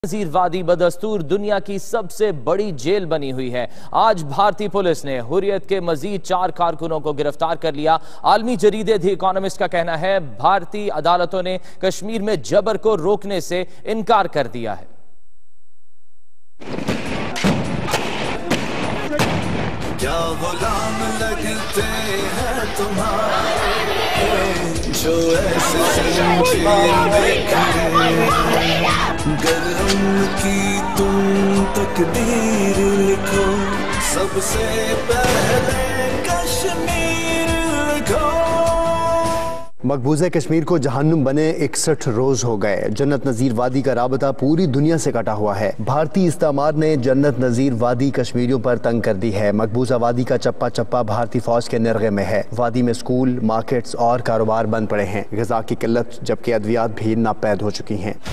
नजीर वादी बदस्तूर दुनिया की सबसे बड़ी जेल बनी हुई है। आज भारतीय पुलिस ने हुर्रियत के मजीद 4 कारकुनों को गिरफ्तार कर लिया। आलमी जरीदे द इकोनॉमिस्ट का कहना है भारतीय अदालतों ने कश्मीर में जबर को रोकने से इनकार कर दिया है। क्या गुलाम लगते हैं तुम्हारे जो ऐसे गरम की तुम तकदीर लिखो सबसे पहले कश्मीर लिखो। मकबूजा कश्मीर को जहन्नुम बने 61 रोज हो गए। जन्नत नजीर वादी का राबता पूरी दुनिया से कटा हुआ है। भारतीय इस्तेमार ने जन्नत नजीर वादी कश्मीरियों पर तंग कर दी है। मकबूजा वादी का चप्पा चप्पा भारतीय फौज के निर्गे में है। वादी में स्कूल, मार्केट्स और कारोबार बंद पड़े हैं। ग़िज़ा की किल्लत जबकि अद्वियात भी नापैद हो चुकी हैं।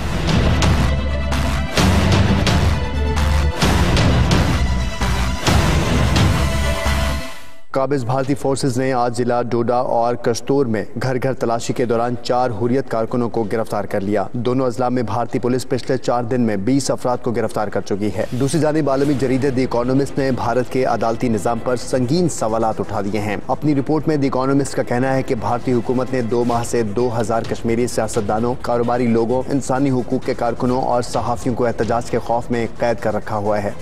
काबिज भारतीय फोर्सेज ने आज जिला डोडा और कस्तूर में घर घर तलाशी के दौरान 4 हुर्रियत कारकुनों को गिरफ्तार कर लिया। दोनों अजला में भारतीय पुलिस पिछले 4 दिन में 20 अफराद को गिरफ्तार कर चुकी है। दूसरी जानिब आलमी जरीदे द इकोनॉमिस्ट ने भारत के अदालती निज़ाम पर संगीन सवालात उठा दिए हैं। अपनी रिपोर्ट में द इकोनॉमिस्ट का कहना है कि भारतीय हुकूमत ने 2 माह से 2000 कश्मीरी सियासतदानों, कारोबारी लोगों, इंसानी हुकूक के कारकुनों और सहाफ़ियों को एहतजाज के खौफ में कैद कर रखा हुआ है।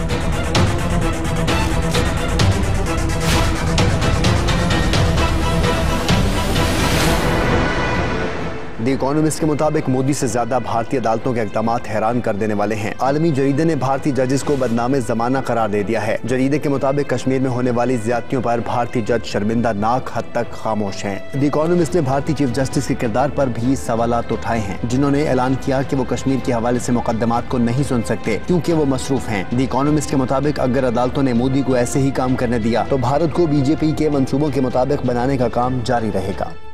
द इकोनॉमिस्ट के मुताबिक मोदी से ज्यादा भारतीय अदालतों के इक़दाम हैरान कर देने वाले हैं। आलमी जरीदे ने भारतीय जजेस को बदनामे ज़माना करार दे दिया है। जरीदे के मुताबिक कश्मीर में होने वाली ज्यादतियों पर भारतीय जज शर्मिंदा नाक हद तक खामोश हैं। द इकोनॉमिस्ट ने भारतीय चीफ जस्टिस के किरदार पर भी सवालात उठाए हैं, जिन्होंने ऐलान किया कि वो कश्मीर के हवाले से मुकदमात को नहीं सुन सकते क्योंकि वो मसरूफ हैं। द इकोनॉमिस्ट के मुताबिक अगर अदालतों ने मोदी को ऐसे ही काम करने दिया तो भारत को बीजेपी के मंसूबों के मुताबिक बनाने का काम जारी रहेगा।